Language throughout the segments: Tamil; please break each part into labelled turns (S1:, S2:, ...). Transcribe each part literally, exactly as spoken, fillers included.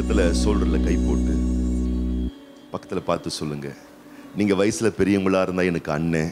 S1: பக்கத்துல சொல்றல கை போட்டு பக்கத்துல பார்த்து சொல்லுங்க. நீங்க வயசுல பெரியவங்களா இருந்தா எனக்கு அண்ணன்,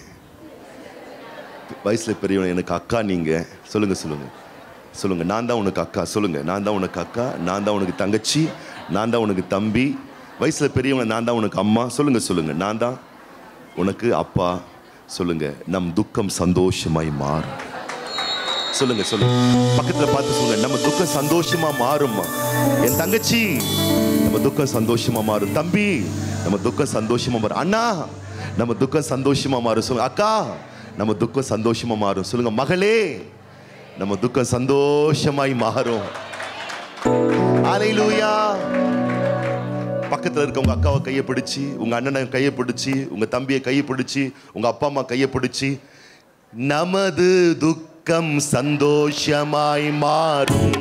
S1: வயசுல பெரியவங்க எனக்கு அக்கா. நீங்க சொல்லுங்க சொல்லுங்க சொல்லுங்க. நான் தான் உனக்கு அக்கா. சொல்லுங்க. நான் தான் உனக்கு அக்கா, நான் தான் உனக்கு தங்கச்சி, நான் தான் உனக்கு தம்பி. வயசுல பெரியவங்க நான் தான் உனக்கு அம்மா. சொல்லுங்க சொல்லுங்க. நான் தான் உனக்கு அப்பா. சொல்லுங்க. நம் துக்கம் சந்தோஷமாய் மாறும். சொல்லுங்க சொல்லுங்க. பக்கத்துல பார்த்து சொல்லுங்க. நம்ம துக்கம் சந்தோஷமா மாறும்மா. என் தங்கச்சி, நம்ம துக்கம் சந்தோஷமா மாறும். தம்பி, நம்ம துக்கம் சந்தோஷமா மாறும். அண்ணா, நம்ம துக்கம் சந்தோஷமா மாறும். சொல்லுங்க. அக்கா, நம்ம துக்கம் சந்தோஷமா மாறும். சொல்லுங்க. மகளே, நம்ம துக்கம் சந்தோஷமாய் மாறும். ஹல்லேலூயா. பக்கத்துல இருக்க உங்க அக்காவை கையை பிடிச்சி, உங்க அண்ணனை கையை பிடிச்சி, உங்க தம்பியை கையை பிடிச்சி, உங்க அப்பா அம்மா கையை பிடிச்சி, நமது துக்கம் சந்தோஷமாய் மாறும்,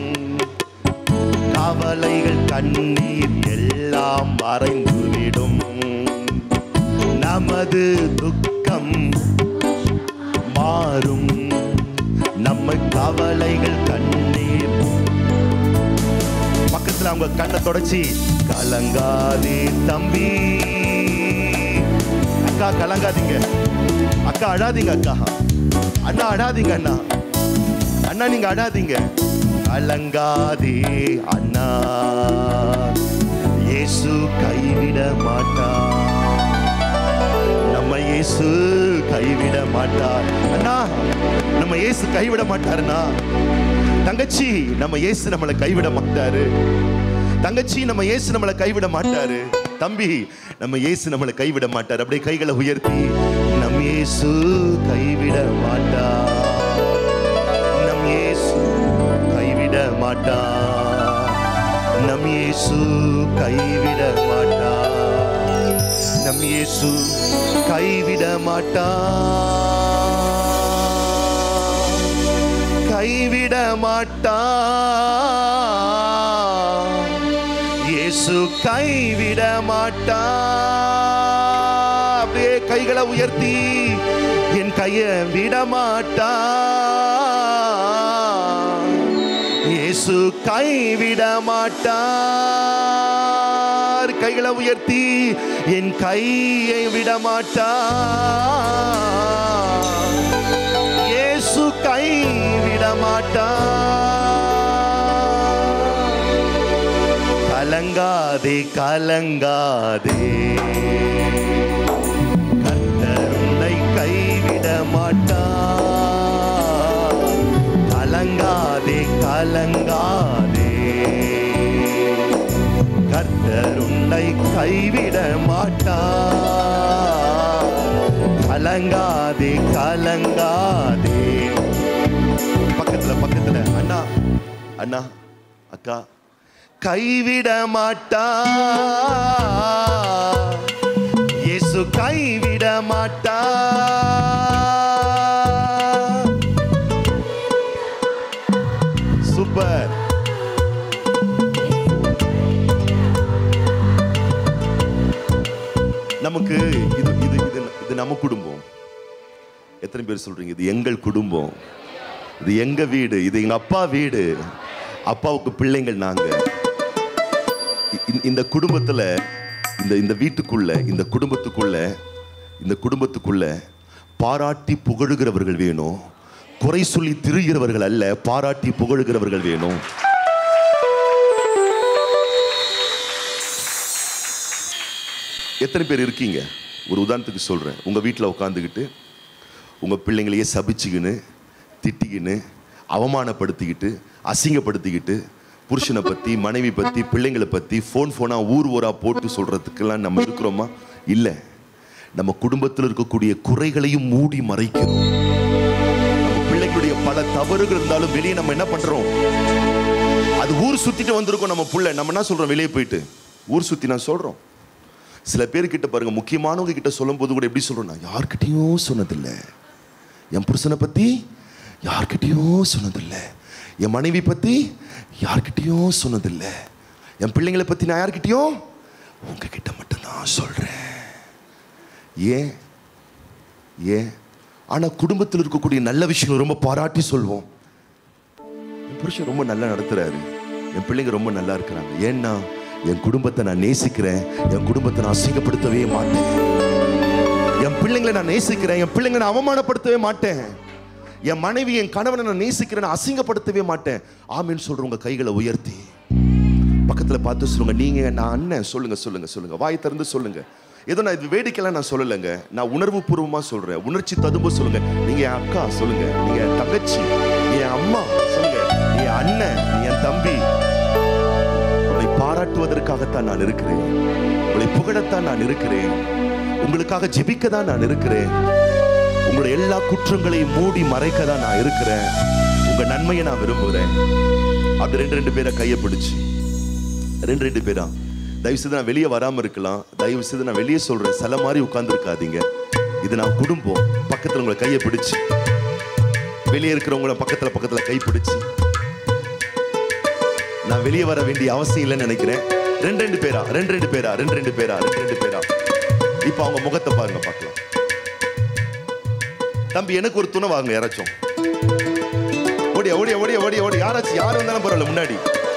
S1: கவலைகள் கண்ணீர் எல்லாம் மறைந்துவிடும். நமது துக்கம் மாறும், நம்ம கவலைகள் கண்ணீர். பக்கத்துல அவங்க கண்ணை தொடச்சி, கலங்காதே தம்பி. அக்கா கலங்காதீங்க, அக்கா அழாதீங்க, அக்கா அண்ணா அழாதீங்க, அண்ணா அண்ணா நீங்க அழாதீங்க. கலங்காதே அண்ணா, இயேசு கைவிட மாட்டார். நம்ம இயேசு கைவிட மாட்டார். அண்ணா, நம்ம இயேசு கைவிட மாட்டாருண்ணா. தங்கச்சி, நம்ம இயேசு நம்மளை கைவிட மாட்டாரு. தங்கச்சி, நம்ம இயேசு நம்மளை கைவிட மாட்டாரு. தம்பி, நம்ம இயேசு நம்மளை கைவிட மாட்டார். அப்படியே கைகளை உயர்த்தி, நம் இயேசு கைவிட மாட்டார். நம் இயேசு கைவிட மாட்டார். நம் இயேசு கைவிட மாட்டார். நம் இயேசு கைவிட மாட்டார். கைவிட மாட்டார். இயேசு கைவிட மாட்டார். அப்படியே கைகளை உயர்த்தி, என் கையை விட மாட்டார். இயேசு கைவிட மாட்டார். கைகளை உயர்த்தி, என் கையை விட மாட்டார். இயேசு கைவிட மாட்டார். கலங்காதே கலங்காதே, கர்த்தர் உன்னை கைவிட மாட்டார். கலங்காதே கலங்காதே, கர்த்தர் உன்னை கைவிட மாட்டார். கலங்காதே கலங்காதே. பக்கத்துல பக்கத்துல அண்ணா அண்ணா அக்கா, கைவிட மாட்டார். இயேசு கைவிட மாட்டார். சூப்பர். நமக்கு இது இது இது இது நம்ம குடும்பம். எத்தனை பேர் சொல்றீங்க இது எங்கள் குடும்பம், இது எங்க வீடு, இது எங்க அப்பா வீடு, அப்பாவுக்கு பிள்ளைங்கள் நாங்க. இந்த குடும்பத்துல, இந்த இந்த வீட்டுக்குள்ள, இந்த குடும்பத்துக்குள்ள, இந்த குடும்பத்துக்குள்ள பாராட்டி புகழுகிறவர்கள் வேணும், குறை சொல்லி திரிகிறவர்கள் அல்ல, பாராட்டி புகழுகிறவர்கள் வேணும். எத்தனை பேர் இருக்கீங்க? ஒரு உதாரணத்துக்கு சொல்றேன். உங்க வீட்டில் உட்காந்துக்கிட்டு உங்க பிள்ளைங்களையே சபிச்சுக்கின்னு, திட்டிக்கின்னு, அவமானப்படுத்திக்கிட்டு, அசிங்கப்படுத்திக்கிட்டு, புருஷனை பத்தி, மனைவி பத்தி, பிள்ளைங்களை பத்தி ஃபோன் ஃபோனா ஊர் ஊரா போட்டு சொல்றதுக்கெல்லாம் நம்ம இருக்கிறோமா? இல்லை. நம்ம குடும்பத்தில் இருக்கக்கூடிய குறைகளையும் மூடி மறைக்கிறோம். நம்ம பிள்ளைகளுடைய பல தவறுகள் இருந்தாலும் வெளியே நம்ம என்ன பண்றோம்? அது ஊர் சுத்திட்டு வந்திருக்கோம். நம்ம பிள்ளை நம்ம என்ன சொல்றோம்? வெளியே போயிட்டு ஊர் சுத்தி நான் சொல்றோம். சில பேர்கிட்ட பாருங்க, முக்கியமானவங்க கிட்ட சொல்லும் போது கூட எப்படி சொல்றோம்? நான் யார்கிட்டையும் சொன்னதில்லை. என் புருஷனை பத்தி யார்கிட்டையும் சொன்னதில்லை. என் மனைவி பத்தி யார்கிட்டையும் சொன்னதில்லை. என் பிள்ளைங்களை பத்தி நான் யார்கிட்டையும், உங்ககிட்ட மட்டும் நான் சொல்றேன். ஏன் ஏன் ஆனா குடும்பத்தில் இருக்கக்கூடிய நல்ல விஷயம் ரொம்ப பாராட்டி சொல்வோம். என் புருஷன் ரொம்ப நல்லா நடத்துறாரு, என் பிள்ளைங்க ரொம்ப நல்லா இருக்கிறாங்க. ஏன்னா என் குடும்பத்தை நான் நேசிக்கிறேன், என் குடும்பத்தை நான் அசிங்கப்படுத்தவே மாட்டேன். என் பிள்ளைங்களை நான் நேசிக்கிறேன், என் பிள்ளைங்களை நான் அவமானப்படுத்தவே மாட்டேன். என் மனைவி என் கணவனை நான் நேசிக்கிறேன், அசிங்கப்படுத்தவே மாட்டேன். ஆமீன் சொல்ற உங்க கைகளை உயர்த்தி பக்கத்துல பார்த்து சொல்லுங்க, நீங்க நான் அண்ணன். சொல்லுங்க சொல்லுங்க சொல்லுங்க, வாய் திறந்து சொல்லுங்க. ஏதோ நான் இது வேடிக்கைலாம் நான் சொல்லலைங்க, நான் உணர்வு பூர்வமா சொல்றேன். உணர்ச்சி ததும்ப சொல்லுங்க. நீங்க என் அக்கா சொல்லுங்க, நீங்க என் தங்கச்சி, நீ என் அம்மா சொல்லுங்க, நீ என் அண்ணன், நீ என் தம்பி. உங்களை பாராட்டுவதற்காகத்தான் நான் இருக்கிறேன், உங்களை புகழத்தான் நான் இருக்கிறேன், உங்களுக்காக ஜெபிக்க தான் நான் இருக்கிறேன், உங்களுடைய எல்லா குற்றங்களையும் மூடி மறைக்க தான் நான் இருக்கிறேன். உங்க நன்மையை நான் விரும்புகிறேன். அப்படி ரெண்டு ரெண்டு பேரை கையை பிடிச்சு, ரெண்டு ரெண்டு பேரா தயவு செய்து நான் வெளியே வராம இருக்கலாம், தயவு செய்து நான் வெளியே சொல்றேன், சில மாதிரி உட்கார்ந்து இருக்காதீங்க. இது நான் குடும்பம். பக்கத்துல உங்களை கையை பிடிச்சு, வெளியே இருக்கிறவங்கள பக்கத்துல பக்கத்துல கை பிடிச்சு, நான் வெளியே வர வேண்டிய அவசியம் இல்லைன்னு நினைக்கிறேன். ரெண்டு ரெண்டு பேரா ரெண்டு ரெண்டு பேரா ரெண்டு ரெண்டு பேரா ரெண்டு ரெண்டு பேரா இப்ப அவங்க முகத்தை பாருங்க, பார்க்கலாம். தம்பி எனக்கு ஒரு துணை வாங்க யாராச்சும். ஓடியா ஓடியா ஓடியா ஓடியா ஓடி யாராச்சும் யாரும் இருந்தாலும் பரவாயில்ல. முன்னாடி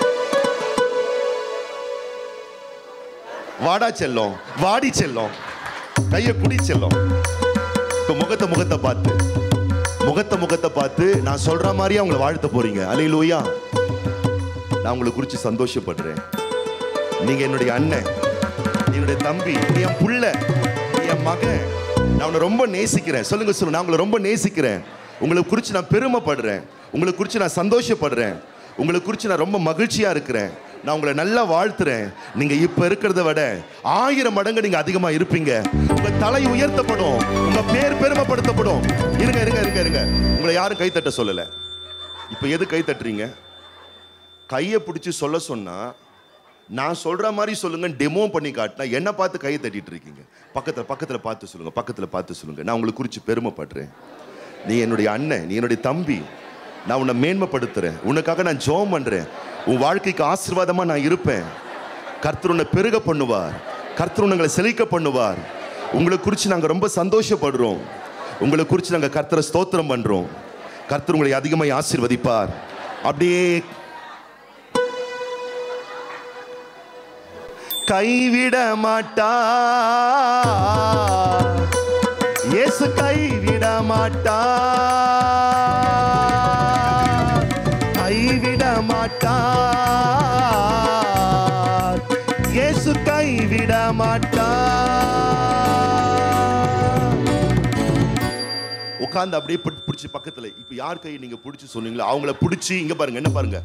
S1: வாடா செல்லும், வாடி செல்லும், கையை குடி செல்லும். இப்ப முகத்தை முகத்தை பார்த்து முகத்தை முகத்தை பார்த்து நான் சொல்ற மாதிரியே அவங்களை வாழ்த்த போறீங்க. அல்லேலூயா. நான் உங்களை குறிச்சு சந்தோஷப்படுறேன். நீங்க என்னுடைய அண்ணன், என்னுடைய தம்பி, நீ என் புள்ள, நீ என் மகன். நான் உங்களை ரொம்ப நேசிக்கிறேன். சொல்லுங்க சொல்லுங்க, நான் உங்களை ரொம்ப நேசிக்கிறேன். உங்களை குறிச்சு நான் பெருமைப்படுறேன், உங்களை குறிச்சு நான் சந்தோஷப்படுறேன், உங்களை குறிச்சு நான் ரொம்ப மகிழ்ச்சியா இருக்கிறேன். நான் உங்களை நல்லா வாழ்த்துறேன். நீங்க இப்ப இருக்கிறத விட ஆயிரம் மடங்கு நீங்க அதிகமா இருப்பீங்க. உங்க தலை உயர்த்தப்படும், உங்க பேர் பெருமைப்படுத்தப்படும். இருங்க இருங்க இருங்க இருங்க உங்களை யாரும் கை தட்ட சொல்லல. இப்ப எது கை தட்டுறீங்க? கையை பிடிச்சி சொல்ல சொன்னா நான் சொல்ற மாதிரி சொல்லுங்க, டெமோ பண்ணி காட்டினா என்ன பார்த்து கையை தட்டிட்டு இருக்கீங்க. பக்கத்துல பக்கத்துல பார்த்து சொல்லுங்க, பக்கத்துல பார்த்து சொல்லுங்க. நான் உங்களை குறிச்சு பெருமைப்படுறேன். நீ என்னுடைய அண்ணன், நீ என்னுடைய தம்பி. நான் உன்னை மேன்மைப்படுத்துறேன், உனக்காக நான் ஜெபம் பண்றேன். உன் வாழ்க்கைக்கு ஆசீர்வாதமா நான் இருப்பேன். கர்த்தர் உன்னை பெருக பண்ணுவார், கர்த்தர் உங்களை செழிக்க பண்ணுவார். உங்களை குறித்து நாங்கள் ரொம்ப சந்தோஷப்படுறோம். உங்களை குறித்து நாங்கள் கர்த்தரை ஸ்தோத்திரம் பண்றோம். கர்த்தர் உங்களை அதிகமாக ஆசீர்வதிப்பார். அப்படியே கைவிட மாட்டார், இயேசு கைவிட மாட்டார், கைவிட மாட்டார், இயேசு கைவிட மாட்டார். உட்கார்ந்து அப்படியே பிடிச்சி பக்கத்துல இப்ப யார் கையை நீங்க பிடிச்சி சொன்னீங்களோ அவங்கள பிடிச்சி இங்க பாருங்க, என்ன பாருங்க,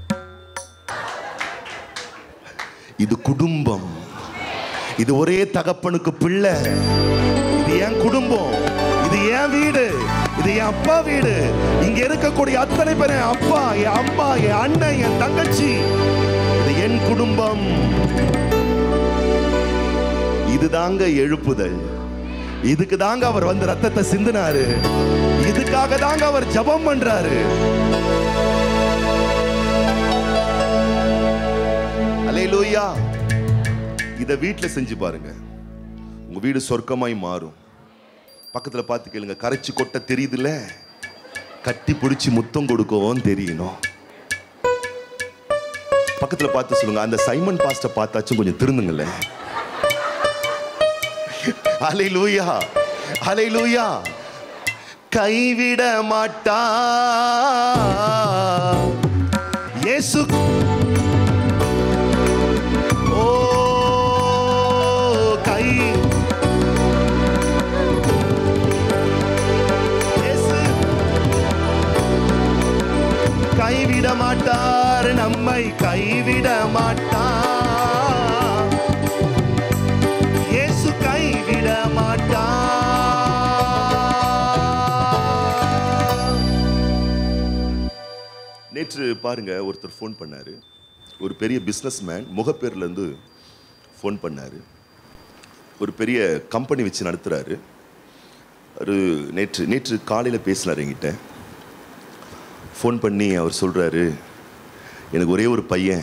S1: இது குடும்பம். இது ஒரே தகப்பனுக்கு பிள்ளை. இது என் குடும்பம், இது என் வீடு, இது என் அப்பா வீடு. இங்க இருக்கக்கூடிய அத்தனை பேர் என் அப்பா, என் அம்மா, என் அண்ணன், என் தங்கச்சி. இது என் குடும்பம். இதுதாங்க எழுப்புதல். இதுக்கு தாங்க அவர் வந்து ரத்தத்தை சிந்தினாரு. இதுக்காக தாங்க அவர் ஜெபம் பண்றாரு. அல்லேலூயா. இத வீட்டுல செஞ்சு பாருங்க, உங்க வீடு சொர்க்கமாய் மாறும். பக்கத்துல பார்த்து கேளுங்க, கரைச்சி கொட்ட தெரியுதுல்ல, கட்டி பிடிச்சி முத்தம் கொடுக்கவும் தெரியணும். பக்கத்துல பார்த்து சொல்லுங்க, அந்த சைமன் பாஸ்டர் பார்த்தாச்சும் கொஞ்சம் திருந்துங்கல்ல. அல்லேலூயா, அல்லேலூயா. கைவிட மாட்டார் இயேசு. கைவிட மாட்டார், நம்மை கைவிட மாட்டார், இயேசு கைவிட மாட்டார். நேற்று பாருங்க, ஒருத்தர் ஃபோன் பண்ணாரு. ஒரு பெரிய பிஸ்னஸ் மேன் முகப்பேர்ல இருந்து ஃபோன் பண்ணாரு. ஒரு பெரிய கம்பெனி வச்சு நடத்துறாரு. ஒரு நேற்று நேற்று காலையில் பேசினார் என்கிட்ட. ஃபோன் பண்ணி அவர் சொல்கிறாரு, எனக்கு ஒரே ஒரு பையன்,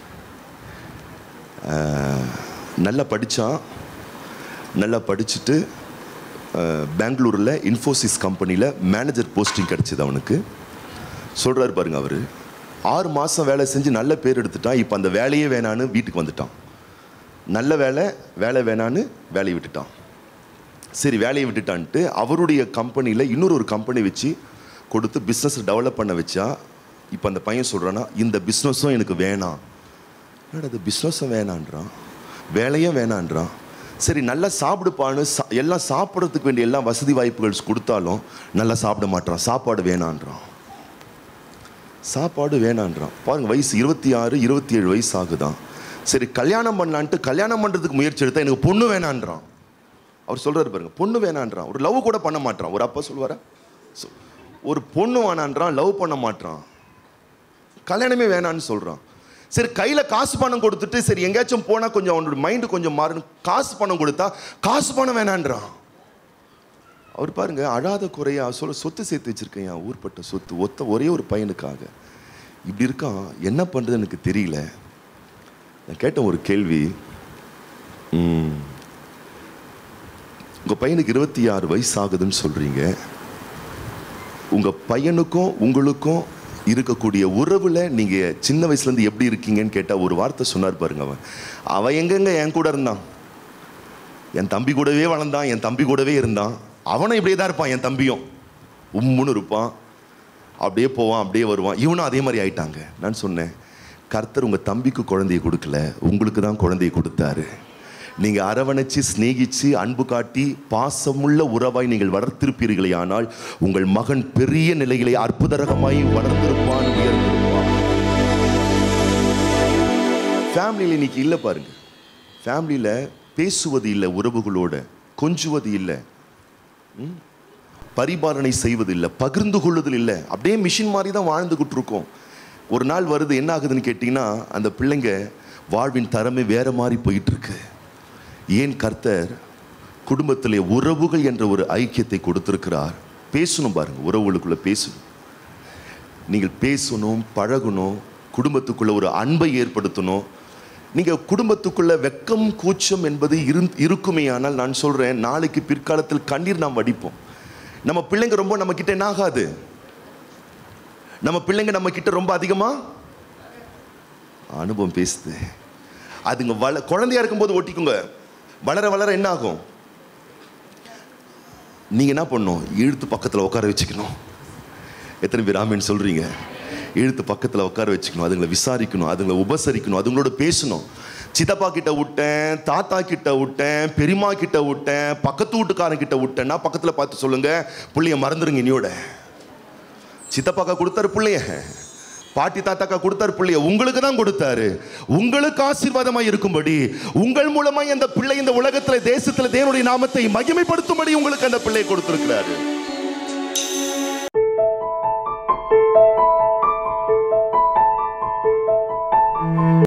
S1: நல்லா படித்தான், நல்லா படிச்சுட்டு பெங்களூரில் இன்ஃபோசிஸ் கம்பெனியில் மேனேஜர் போஸ்டிங் கிடச்சிது அவனுக்கு. சொல்கிறாரு பாருங்க, அவர் ஆறு மாதம் வேலை செஞ்சு நல்ல பேர் எடுத்துட்டான். இப்போ அந்த வேலையே வேணான்னு வீட்டுக்கு வந்துட்டான். நல்ல வேலை வேலை வேணான்னு வேலையை விட்டுட்டான். சரி வேலையை விட்டுட்டான்ட்டு அவருடைய கம்பெனியில் இன்னொரு ஒரு கம்பெனி வச்சு கொடுத்து பிஸ்னஸ் டெவலப் பண்ண வச்சா இப்போ அந்த பையன் சொல்கிறான்னா இந்த பிஸ்னஸும் எனக்கு வேணாம். அது பிஸ்னஸும் வேணான்றான், வேலையும் வேணான்றான். சரி நல்லா சாப்பிடுப்பான்னு சா எல்லாம் சாப்பிட்றதுக்கு வேண்டிய எல்லாம் வசதி வாய்ப்புகள் கொடுத்தாலும் நல்லா சாப்பிட மாட்டான். சாப்பாடு வேணான்றான், சாப்பாடு வேணான்றான். பாருங்கள், வயசு இருபத்தி ஆறு இருபத்தி ஏழு வயசு ஆகுதான். சரி கல்யாணம் பண்ணலான்ட்டு கல்யாணம் பண்ணுறதுக்கு முயற்சி எடுத்தா எனக்கு பொண்ணு வேணான்றான். அவர் சொல்கிறார் பாருங்க, பொண்ணு வேணான்றான். ஒரு லவ் கூட பண்ண மாட்டான். ஒரு அப்பா சொல்லுவாரா, ஒரு பொண்ணு வேணான்றான், லவ் பண்ண மாட்டான், கல்யாணமே வேணான்னு சொல்கிறான். சரி கையில் காசு பணம் கொடுத்துட்டு சரி எங்கேயாச்சும் போனால் கொஞ்சம் அவனோட மைண்டு கொஞ்சம் மாறணும், காசு பணம் கொடுத்தா காசு பணம் வேணான்றான். அவர் பாருங்க, அழாத குறையா சொல்ல சொத்து சேர்த்து வச்சிருக்கேன், என் ஊர்பட்ட சொத்து ஒத்த ஒரே ஒரு பையனுக்காக இப்படி இருக்கான். என்ன பண்ணுறது எனக்கு தெரியல. நான் கேட்ட ஒரு கேள்வி, உங்கள் பையனுக்கு இருபத்தி ஆறு வயசு ஆகுதுன்னு சொல்கிறீங்க, உங்கள் பையனுக்கும் உங்களுக்கும் இருக்கக்கூடிய உறவில் நீங்கள் சின்ன வயசுலேருந்து எப்படி இருக்கீங்கன்னு கேட்டால் ஒரு வார்த்தை சொன்னார் பாருங்க. அவன் அவன் எங்கெங்க என் கூட இருந்தான், என் தம்பி கூடவே வளர்ந்தான், என் தம்பி கூடவே இருந்தான், அவனும் இப்படியே தான் இருப்பான், என் தம்பியும் உம்முன்னு இருப்பான், அப்படியே போவான் அப்படியே வருவான், இவனும் அதே மாதிரி ஆயிட்டாங்க. நான் சொன்னேன், கர்த்தர் உங்கள் தம்பிக்கு குழந்தையை கொடுக்கல, உங்களுக்கு தான் குழந்தையை கொடுத்தாரு. நீங்கள் அரவணைச்சு ஸ்நேகிச்சு அன்பு காட்டி பாசமுள்ள உறவாய் நீங்கள் வளர்த்திருப்பீர்களே, ஆனால் உங்கள் மகன் பெரிய நிலைகளை அற்புதரகமாய் வளர்ந்திருப்பான், உயர்ந்திருப்பான். ஃபேமிலியில் இன்னைக்கு இல்லை பாருங்க, ஃபேமிலியில் பேசுவது இல்லை, உறவுகளோட கொஞ்சுவது இல்லை, பரிபாலனை செய்வது இல்லை, பகிர்ந்து கொள்ளுதல் இல்லை, அப்படியே மிஷின் மாதிரி தான் வாழ்ந்துகிட்டு இருக்கோம். ஒரு நாள் வருது, என்ன ஆகுதுன்னு கேட்டிங்கன்னா, அந்த பிள்ளைங்க வாழ்வின் தரமே வேற மாதிரி போயிட்டு இருக்கு. ஏன் கர்த்தர் குடும்பத்திலே உறவுகள் என்ற ஒரு ஐக்கியத்தை கொடுத்திருக்கிறார். பேசணும் பாருங்க, உறவுகளுக்குள்ள பேசணும், நீங்கள் பேசணும், பழகணும், குடும்பத்துக்குள்ள ஒரு அன்பை ஏற்படுத்தணும். நீங்கள் குடும்பத்துக்குள்ள வெக்கம் கூச்சம் என்பது இருக்குமே, ஆனால் நான் சொல்கிறேன், நாளைக்கு பிற்காலத்தில் கண்ணீர் நாம் வடிப்போம். நம்ம பிள்ளைங்க ரொம்ப நம்ம கிட்ட என்ன ஆகாது, நம்ம பிள்ளைங்க நம்ம கிட்ட ரொம்ப அதிகமாக அனுபவம் பேசுது. அதுங்க வள குழந்தையா இருக்கும்போது ஒட்டிக்குங்க, வளர வளர என்ன ஆகும், நீங்கள் என்ன பண்ணணும், இழுத்து பக்கத்தில் உட்கார வச்சுக்கணும். எத்தனை பேர் ஆமேன்னு சொல்கிறீங்க? இழுத்து பக்கத்தில் உட்கார வச்சுக்கணும், அதுங்களை விசாரிக்கணும், அதுங்களை உபசரிக்கணும், அதுங்களோட பேசணும். சித்தப்பா கிட்ட விட்டேன், தாத்தா கிட்ட விட்டேன், பெரியம்மா கிட்ட விட்டேன், பக்கத்து வீட்டுக்காரன் கிட்ட விட்டேன்னா பக்கத்தில் பார்த்து சொல்லுங்க, பிள்ளைய மறந்துடுங்க. இனியோட சித்தப்பாக்கா கொடுத்தாரு பிள்ளைய, பாட்டி தாத்தாக்கா கொடுத்தாரு பிள்ளைய, உங்களுக்கு தான் கொடுத்தாரு, உங்களுக்கு ஆசீர்வாதமாய் இருக்கும்படி, உங்கள் மூலமாய் அந்த பிள்ளை இந்த உலகத்தில் தேசத்தில் தேவனுடைய நாமத்தை மகிமைப்படுத்தும்படி உங்களுக்கு அந்த பிள்ளையை கொடுத்திருக்கிறாரு.